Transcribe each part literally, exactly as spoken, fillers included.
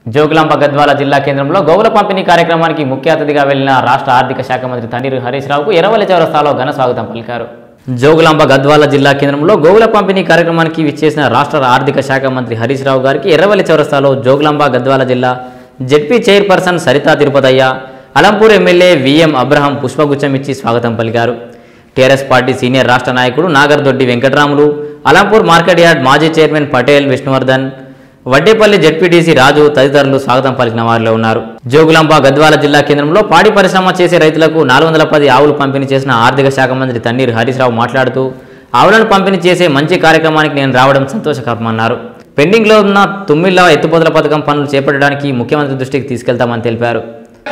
జోగులాంబ గద్వాల జిల్లా కేంద్రంలో గోవుల పంపిణీ కార్యక్రమానికి ముఖ్య అతిథిగా వెళ్లిన రాష్ట్ర ఆర్థిక శాఖ మంత్రి తన్నీరు హరీష్ రావుకు ఎర్రవల్లి చౌరస్తాలో ఘన స్వాగతం పలికారు. జోగులాంబ గద్వాల జిల్లా కేంద్రంలో గోవుల పంపిణీ కార్యక్రమానికి విచ్చేసిన రాష్ట్ర ఆర్థిక శాఖ మంత్రి హరీష్ రావు గారికి ఎర్రవల్లి చౌరస్తాలో జోగులాంబ గద్వాల జిల్లా ZP chairperson Saritha Tirupathaiah, Alampur MLA VM Abraham పుష్పగుచ్చం ఇచ్చి స్వాగతం పలికారు. టీఆర్ఎస్ పార్టీ సీనియర్ రాష్ట్ర నాయకుడు నాగర్దొడ్డి వెంకటరాములు, అలంపూర్ మార్కెట్ యార్డ్ మాజీ చైర్మన్ పటేల్ విష్ణువర్ధన్, వడ్డేపల్లి జెడ్పీటీసీ రాజు తదితరులు స్వాగతం పలికిన వారిలో ఉన్నారు. జోగులాంబ గద్వాల జిల్లా కేంద్రంలో పాడి పరిశ్రమ చేసే రైతులకు నాలుగు వందల పది ఆవులు పంపిణీ చేసిన ఆర్థిక శాఖ మంత్రి తన్నీరు హరీష్ రావు మాట్లాడుతూ, ఆవులను పంపిణీ చేసే మంచి కార్యక్రమానికి నేను రావడం సంతోషకరమన్నారు. పెండింగ్లో ఉన్న తుమ్మిళ్ల ఎత్తుపోతల పథకం పనులు చేపట్టడానికి ముఖ్యమంత్రి దృష్టికి తీసుకెళ్తామని తెలిపారు.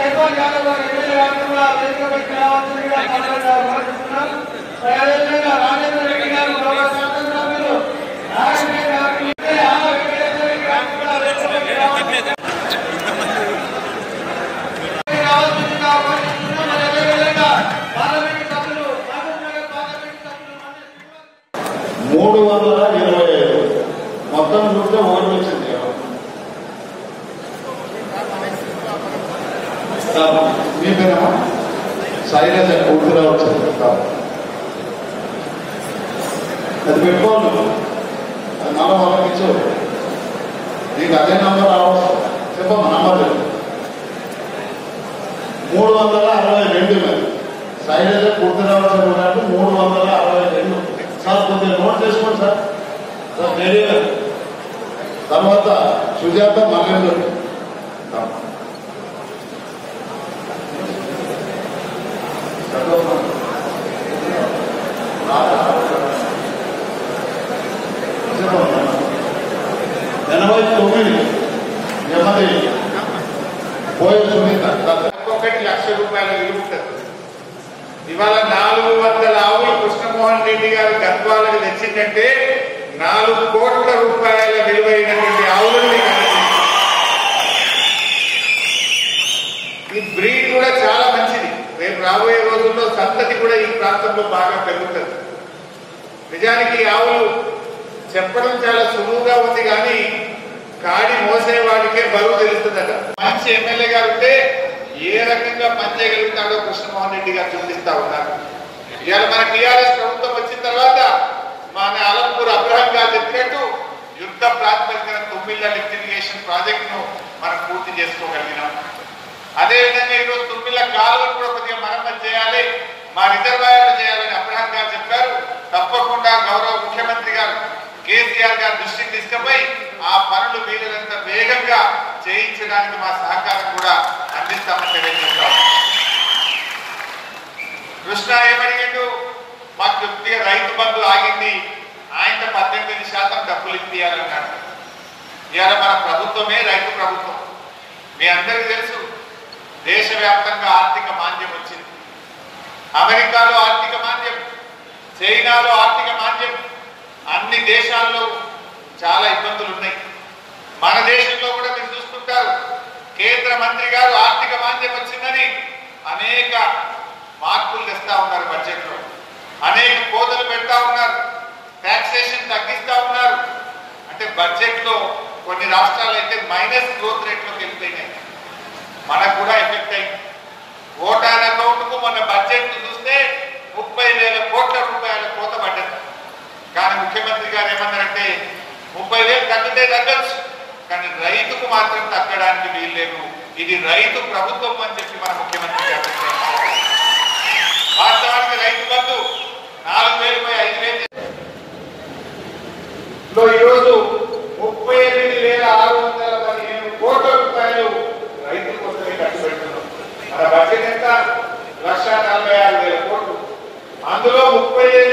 మూడు వందల ఇరవై ఐదు మొత్తం చూస్తే ఓటు వచ్చింది. మీ పేరు శైలజ పూర్తిగా వచ్చింది. అది పెట్టుకోండి, అది నంబర్ వాళ్ళకి ఇచ్చు. నీకు అదే నంబర్ రావచ్చు, చెప్పమ్మా నంబర్ చెప్పు. మూడు వందల అరవై రెండు శైలజ పూర్తిగా వచ్చినట్టు మూడు వందల అరవై రెండు. సార్ కొద్దిగా నోట్ చేసుకోండి సార్. సార్ నేనే తర్వాత సుజాత మల్లేందర్ ఎనభై తొమ్మిది ఎనభై పోయే సునీత ఒక్కొక్కటి లక్ష రూపాయల విలువ ఉంటుంది. ఇవాళ నాలుగు వందల ఆవులు కృష్ణమోహన్ రెడ్డి గారు గద్వాలకు తెచ్చిందంటే నాలుగు కోట్ల రూపాయల విలువైనటువంటి ఆవులను మీకు అందించింది. ఈ బ్రీడ్ కూడా చాలా మంచిది. రేపు రాబోయే రోజుల్లో సంతతి కూడా ఈ ప్రాంతంలో బాగా పెరుగుతుంది. నిజానికి ఆవులు చెప్పడం చాలా సులువుగా ఉంది, కానీ కాడి మోసేవాడికే బరువు తెలుస్తుందట. మంచి ఎమ్మెల్యే గారు ఉంటే ఏ రకంగా పనిచేయగలుగుతాడో కృష్ణమోహన్ రెడ్డి గారు చూపిస్తా ఉన్నారు. ఇవాళ మన టీఆర్ఎస్ ప్రభుత్వం వచ్చిన తర్వాత మన అలంపూర్ అబ్రహం గారు చెప్పినట్టు యుద్ధ ప్రాతిపదికన తొమ్మిళ్ళ లిఫ్ట్ ఇరిగేషన్ ప్రాజెక్ట్ ను మనం పూర్తి చేసుకోగలిగినాం. అదేవిధంగా ఈరోజు తొమ్మిళ్ళ కాలువలు కూడా కొద్దిగా మరమ్మతు చేయాలి, మా రిజర్వాయర్లు చేయాలని అబ్రహం గారు చెప్పారు. తప్పకుండా గౌరవ ముఖ్యమంత్రి గారు కేసీఆర్ గారు దృష్టికి తీసుకుపోయి ఆ పనులు వీలైనంత వేగంగా చేయించడానికి మా సహకారం కూడా అందిస్తామని తెలియజేస్తాం. కృష్ణ ఏమడిగాడు, మాకు కొద్దిగా రైతు బంధు ఆగింది, ఆయన పద్దెనిమిది శాతం డబ్బులు ఇప్పియాలన్నాడు. ఇవాళ మన ప్రభుత్వమే రైతు ప్రభుత్వం. మీ అందరికీ తెలుసు, దేశవ్యాప్తంగా ఆర్థిక మాంద్యం వచ్చింది. అమెరికాలో ఆర్థిక మాంద్యం, చైనాలో ఆర్థిక మాంద్యం, అన్ని దేశాల్లో చాలా ఇబ్బందులు ఉన్నాయి. మన దేశంలో కూడా మీరు చూస్తుంటారు, కేంద్ర మంత్రి గారు ఆర్థిక మాంద్యం వచ్చిందని అనేక మార్పులు తెస్తా ఉన్నారు. బడ్జెట్ లో అనేక కోతలు పెడతా ఉన్నారు, టాక్సేషన్ తగ్గిస్తా ఉన్నారు. అంటే బడ్జెట్ లో కొన్ని రాష్ట్రాలు అయితే మైనస్ గ్రోత్ రేట్ లోకి వెళ్ళిపోయినాయి. మనకు కూడా ఎఫెక్ట్ అయింది. ఓటాన్ అకౌంట్ కు మన బడ్జెట్ చూస్తే ముప్పై వేల కోట్ల రూపాయల కోత పడ్డది. కానీ ముఖ్యమంత్రి గారు ఏమన్నారంటే ముప్పై వేలు తగ్గితే తగ్గచ్చు, కానీ రైతుకు మాత్రం తగ్గడానికి వీల్లేదు, ఇది రైతు ప్రభుత్వం అని చెప్పి మన ముఖ్యమంత్రి గారు. వాస్తవానికి రైతు బంధు నాలుగు వేలు పోయి ఐదు వేలు ఈరోజు ముప్పై ఎనిమిది వేల ఆరు వందల పదిహేను కోట్ల రూపాయలు రైతుల కోసమే ఖర్చు పెడుతున్నాం. మన బడ్జెట్ ఎంత? లక్ష నలభై ఆరు వేల కోట్లు. అందులో ముప్పై